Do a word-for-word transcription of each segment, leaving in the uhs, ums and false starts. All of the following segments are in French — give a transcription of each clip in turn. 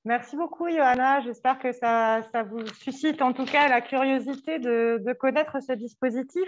Merci beaucoup, Johanna. J'espère que ça, ça vous suscite en tout cas la curiosité de, de connaître ce dispositif.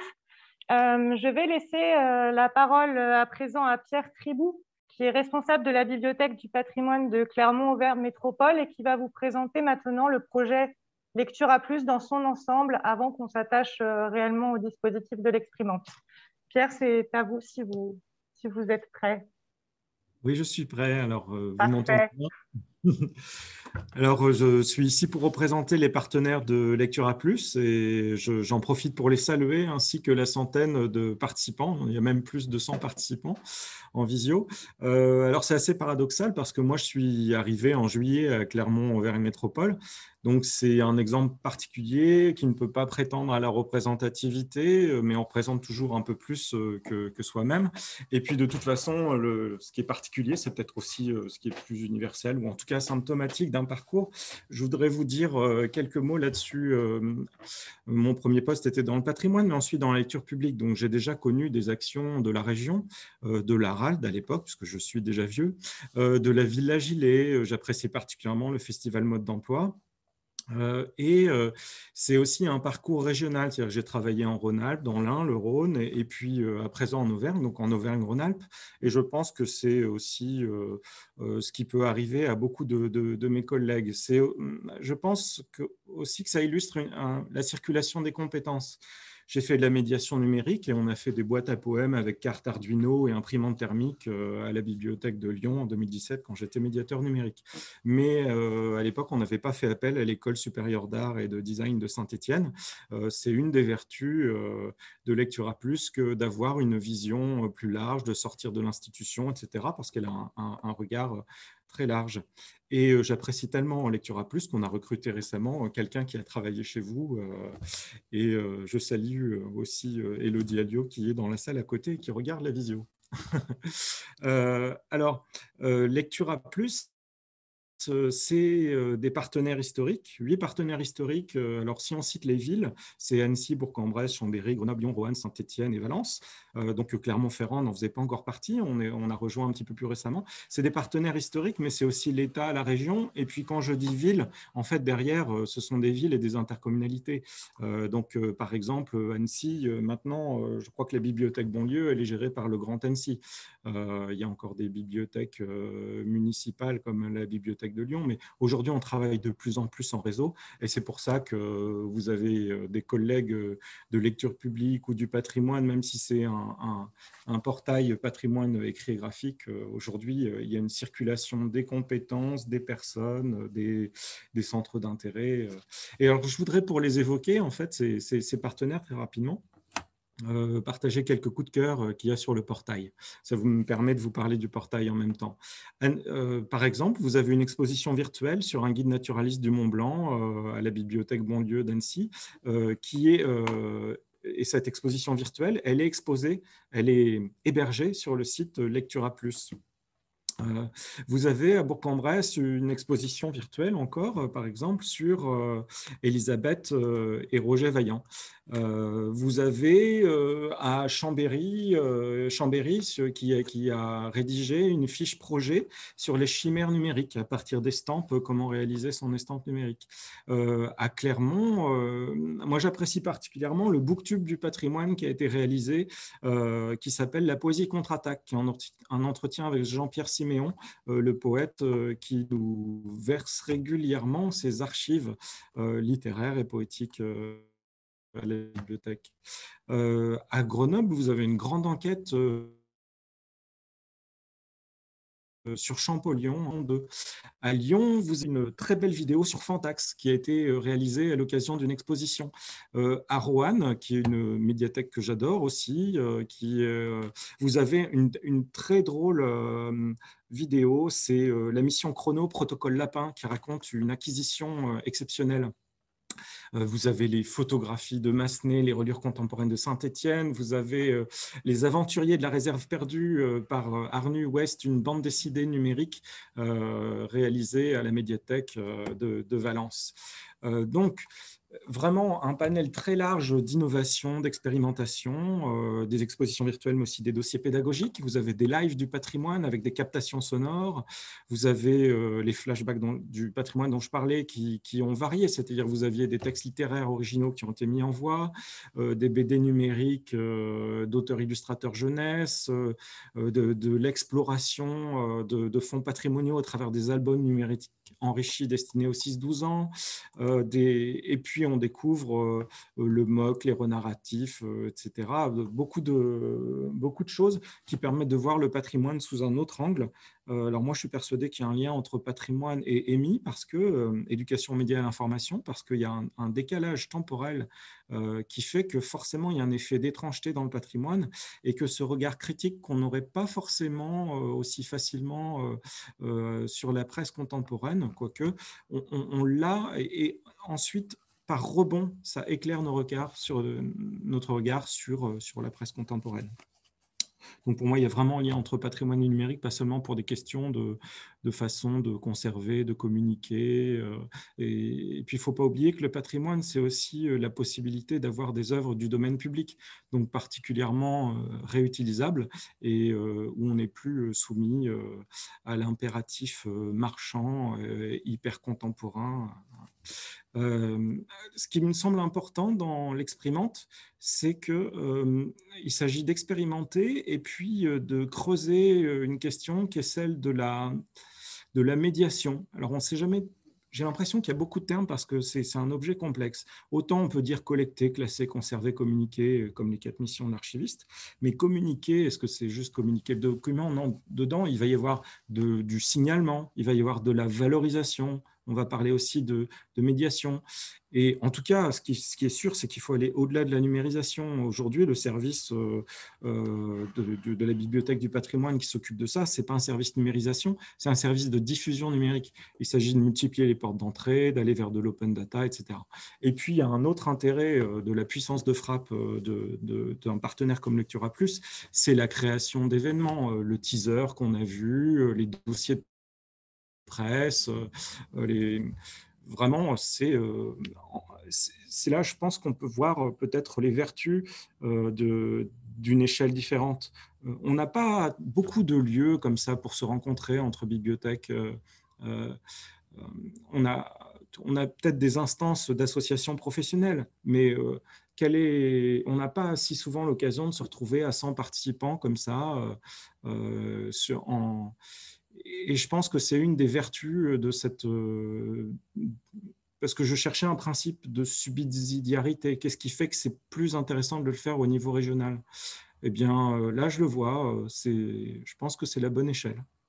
Euh, je vais laisser euh, la parole euh, à présent à Pierre Tribou, qui est responsable de la Bibliothèque du patrimoine de Clermont-Auvergne Métropole et qui va vous présenter maintenant le projet Lecture à plus dans son ensemble avant qu'on s'attache euh, réellement au dispositif de l'exprimante. Pierre, c'est à vous si vous, si vous êtes prêt. Oui, je suis prêt. Alors, euh, vous m'entendez Parfait. bien? Alors, euh, je suis ici pour représenter les partenaires de Lecture à Plus et je- j'en profite pour les saluer ainsi que la centaine de participants. Il y a même plus de cent participants en visio. Euh, alors, c'est assez paradoxal parce que moi, je suis arrivé en juillet à Clermont-Auvergne Métropole. Donc, c'est un exemple particulier qui ne peut pas prétendre à la représentativité, euh, mais on représente toujours un peu plus euh, que, que soi-même. Et puis, de toute façon, le, ce qui est particulier, c'est peut-être aussi euh, ce qui est plus universel ou en tout cas symptomatique d'un parcours. Je voudrais vous dire euh, quelques mots là-dessus. Euh, mon premier poste était dans le patrimoine, mais ensuite dans la lecture publique. Donc, j'ai déjà connu des actions de la région, euh, de l'Aralde à l'époque, puisque je suis déjà vieux, euh, de la Villa Gilet. J'appréciais particulièrement le festival Mode d'emploi. Euh, et euh, c'est aussi un parcours régional, c'est-à-dire que j'ai travaillé en Rhône-Alpes, dans l'Ain, le Rhône, et, et puis euh, à présent en Auvergne, donc en Auvergne-Rhône-Alpes. Et je pense que c'est aussi euh, euh, ce qui peut arriver à beaucoup de, de- de mes collègues. C'est, euh, je pense que, aussi que ça illustre une- un- la circulation des compétences. J'ai fait de la médiation numérique et on a fait des boîtes à poèmes avec carte Arduino et imprimante thermique euh, à la bibliothèque de Lyon en deux mille dix-sept quand j'étais médiateur numérique. Mais euh, à l'époque, on n'avait pas fait appel à l'École supérieure d'art et de design de Saint-Étienne. Euh, c'est une des vertus euh, de Lectura Plus que d'avoir une vision plus large, de sortir de l'institution, et cetera, parce qu'elle a un, un- un regard très large. Et euh, j'apprécie tellement en Lectura Plus qu'on a recruté récemment euh, quelqu'un qui a travaillé chez vous. euh, et euh, je salue euh, aussi euh, Élodie Alliot qui est dans la salle à côté et qui regarde la visio. Euh, alors, euh, Lectura Plus, euh, c'est euh, des partenaires historiques, huit partenaires historiques. Euh, Alors, si on cite les villes, c'est Annecy, Bourg-en-Bresse, Chambéry, Grenoble, Lyon, Roanne, Saint-Étienne et Valence. Euh, donc, euh, Clermont-Ferrand n'en faisait pas encore partie. On, est, on a rejoint un petit peu plus récemment. C'est des partenaires historiques, mais c'est aussi l'État, la région. Et puis, quand je dis ville, en fait, derrière, euh, ce sont des villes et des intercommunalités. Euh, donc, euh, par exemple, Annecy, euh, maintenant, euh, je crois que la bibliothèque Bonlieu, elle est gérée par le Grand Annecy. Euh, il y a encore des bibliothèques euh, municipales comme la bibliothèque de Lyon, mais aujourd'hui, on travaille de plus en plus en réseau et c'est pour ça que vous avez euh, des collègues euh, de lecture publique ou du patrimoine, même si c'est un, un, un portail patrimoine écrit et graphique. Euh, aujourd'hui, euh, il y a une circulation des compétences, des personnes, des, des centres d'intérêt. Euh. Et alors, je voudrais pour les évoquer, en fait, ces, ces, ces partenaires très rapidement. Euh, partager quelques coups de cœur euh, qu'il y a sur le portail. Ça vous me permet de vous parler du portail en même temps. Un- euh, par exemple, vous avez une exposition virtuelle sur un guide naturaliste du Mont Blanc euh, à la bibliothèque Bonlieu d'Annecy, euh, qui est euh, et cette exposition virtuelle, elle est exposée, elle est hébergée sur le site Lectura Plus. Euh, vous avez à Bourg-en-Bresse une exposition virtuelle encore, euh, par exemple, sur euh, Élisabeth euh, et Roger Vaillant. Euh, vous avez euh, à Chambéry, euh, Chambéry ce qui, a- qui a rédigé une fiche projet sur les chimères numériques à partir d'estampes, euh, comment réaliser son estampe numérique. Euh, à Clermont, euh, moi j'apprécie particulièrement le booktube du patrimoine qui a été réalisé, euh, qui s'appelle La poésie contre-attaque, qui est un, un entretien avec Jean-Pierre Siméon, euh, le poète euh, qui nous verse régulièrement ses archives euh, littéraires et poétiques euh, à la bibliothèque. Euh, à Grenoble, vous avez une grande enquête euh, sur Champollion. De... À Lyon, vous avez une très belle vidéo sur Fantax qui a été euh, réalisée à l'occasion d'une exposition. Euh, à Roanne, qui est une médiathèque que j'adore aussi, euh, qui, euh, vous avez une, une très drôle euh, vidéo, c'est euh, la mission Chrono, Protocole Lapin, qui raconte une acquisition euh, exceptionnelle. Euh, vous avez les photographies de Massenet, les reliures contemporaines de Saint-Étienne. Vous avez euh, les aventuriers de la réserve perdue euh, par euh, Arnu West, une bande dessinée numérique euh, réalisée à la médiathèque euh, de, de Valence. Euh, donc, Vraiment un panel très large d'innovation, d'expérimentation, euh, des expositions virtuelles, mais aussi des dossiers pédagogiques. Vous avez des lives du patrimoine avec des captations sonores. Vous avez euh, les flashbacks dont, du patrimoine dont je parlais qui, qui ont varié, c'est-à-dire vous aviez des textes littéraires originaux qui ont été mis en voix, euh, des B D numériques euh, d'auteurs-illustrateurs jeunesse, euh, de, de l'exploration euh, de, de fonds patrimoniaux à travers des albums numériques enrichis destinés aux six douze ans. Euh, des, et puis on découvre euh, le M O C, les renarratifs, euh, et cetera. Beaucoup de, beaucoup de choses qui permettent de voir le patrimoine sous un autre angle. Euh, alors moi, je suis persuadé qu'il y a un lien entre patrimoine et E M I, parce que, euh, éducation média et l'information, parce qu'il y a un, un décalage temporel euh, qui fait que forcément, il y a un effet d'étrangeté dans le patrimoine et que ce regard critique qu'on n'aurait pas forcément euh, aussi facilement euh, euh, sur la presse contemporaine, quoique on, on, on l'a, et, et ensuite, par rebond, ça éclaire nos regards sur, notre regard sur, sur la presse contemporaine. Donc pour moi, il y a vraiment un lien entre patrimoine et numérique, pas seulement pour des questions de, de façon de conserver, de communiquer. Euh, et, et puis, il ne faut pas oublier que le patrimoine, c'est aussi la possibilité d'avoir des œuvres du domaine public, donc particulièrement euh, réutilisables, et euh, où on n'est plus soumis euh, à l'impératif euh, marchand, euh, hyper contemporain. Euh, ce qui me semble important dans l'expérimente, c'est qu'il euh, s'agit d'expérimenter et puis euh, de creuser une question qui est celle de la, de la médiation. Alors, on ne sait jamais. J'ai l'impression qu'il y a beaucoup de termes parce que c'est un objet complexe. Autant on peut dire collecter, classer, conserver, communiquer, comme les quatre missions de l'archiviste, mais communiquer, est-ce que c'est juste communiquer le document? Non, dedans, il va y avoir de, du signalement, il va y avoir de la valorisation, on va parler aussi de, de médiation. Et en tout cas, ce qui, ce qui est sûr, c'est qu'il faut aller au-delà de la numérisation. Aujourd'hui, le service euh, euh, de, de, de la Bibliothèque du patrimoine qui s'occupe de ça, ce n'est pas un service numérisation, c'est un service de diffusion numérique. Il s'agit de multiplier les portes d'entrée, d'aller vers de l'open data, et cetera. Et puis, il y a un autre intérêt euh, de la puissance de frappe euh, d'un partenaire comme Lectura Plus, c'est la création d'événements, euh, le teaser qu'on a vu, euh, les dossiers de presse, euh, les... vraiment, c'est euh, c'est là, je pense qu'on peut voir peut-être les vertus euh, d'une échelle différente. Euh, on n'a pas beaucoup de lieux comme ça pour se rencontrer entre bibliothèques. Euh, euh, on a, on a peut-être des instances d'associations professionnelles, mais euh, quelle est, on n'a pas si souvent l'occasion de se retrouver à cent participants comme ça euh, euh, sur, en et je pense que c'est une des vertus de cette... Parce que je cherchais un principe de subsidiarité. Qu'est-ce qui fait que c'est plus intéressant de le faire au niveau régional? Eh bien, là, je le vois. Je pense que c'est la bonne échelle.